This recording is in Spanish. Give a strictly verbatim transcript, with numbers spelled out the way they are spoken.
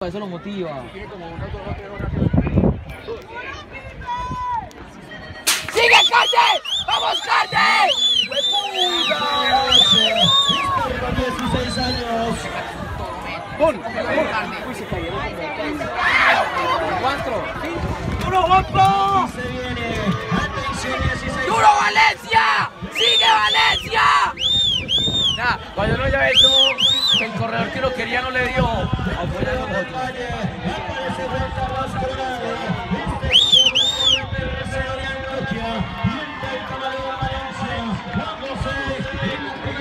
Eso lo motiva. ¡Sigue, Carte! ¡Vamos, Carte! Con dieciséis años. ¡Pon! ¡Uy, se cayeron! ¡Cuatro! ¡Duro, Bosco! Se viene. Atención, dieciséis. ¡Duro, Valencia! ¡Sigue, Valencia! Nah, cuando no haya hecho que el corredor que lo quería no le dio. Afuera nosotros.